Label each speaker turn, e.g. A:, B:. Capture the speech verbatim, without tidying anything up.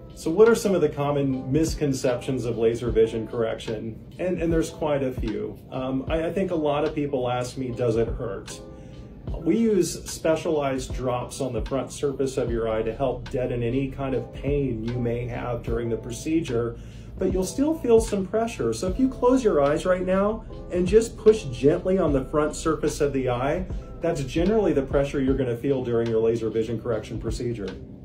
A: So what are some of the common misconceptions of laser vision correction? And, and there's quite a few. Um, I, I think a lot of people ask me, does it hurt? We use specialized drops on the front surface of your eye to help deaden any kind of pain you may have during the procedure, but you'll still feel some pressure. So if you close your eyes right now and just push gently on the front surface of the eye, that's generally the pressure you're going to feel during your laser vision correction procedure.